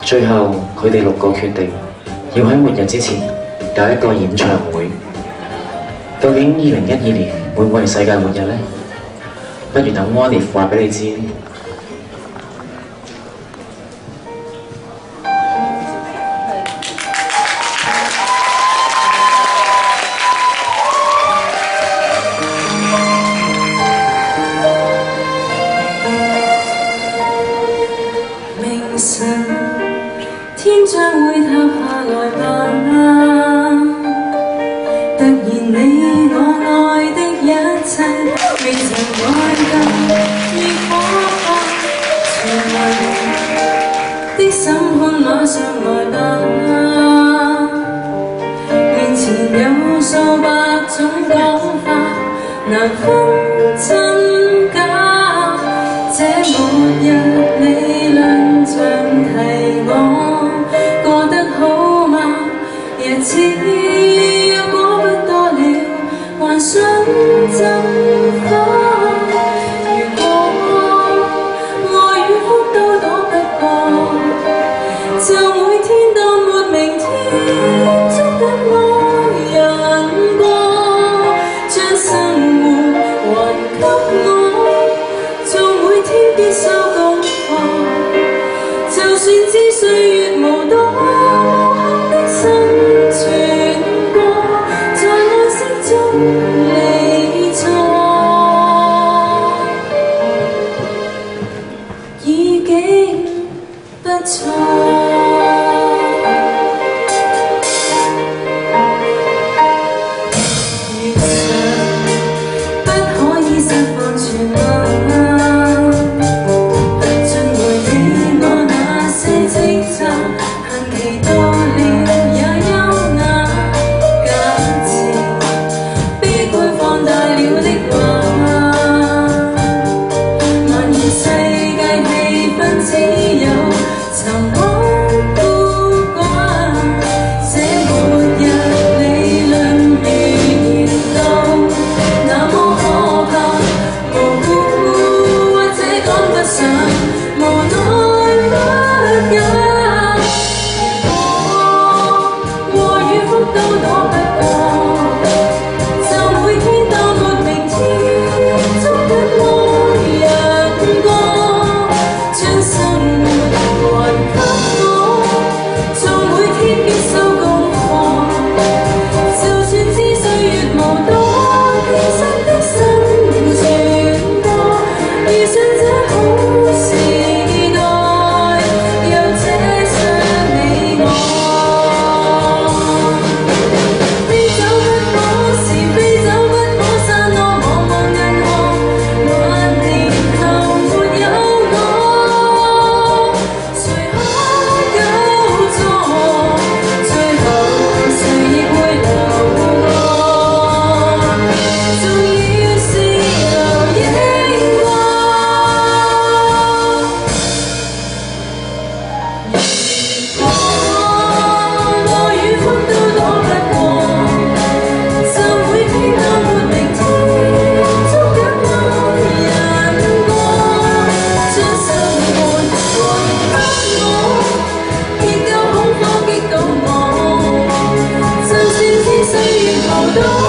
最後佢哋6個決定要喺末日之前搞一個演唱會。究竟2012年會唔會係世界末日呢？不如等 Wanif 話俾你知。 天將會塌下來吧，突然你我愛的一切未曾愛夠，已火化，全來的審判馬上來吧，面前有數百種講法，難分真假，這末日理論像提我。日子要過不多了，幻想真花。如果愛與福都躲不過，就每天當沒明天，捉緊我人過，將生活還給我，做每天必修功課。就算知歲月無多。離錯已經不錯。如常不可以釋放全能，盡回你我那些職責，限期到了也優雅。都